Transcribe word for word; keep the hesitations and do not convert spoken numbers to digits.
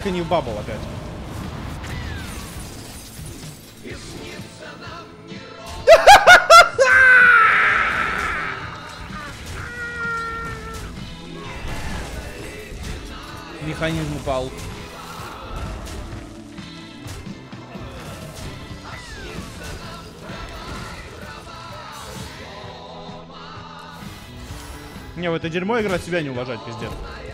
только не в бабл опять. Механизм упал. Не, в это дерьмо играть, себя не уважать, пиздец.